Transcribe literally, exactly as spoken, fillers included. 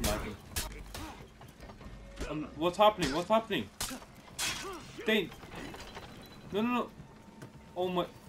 lagging. Um, what's happening? What's happening? Dane! No, no, no! Oh my...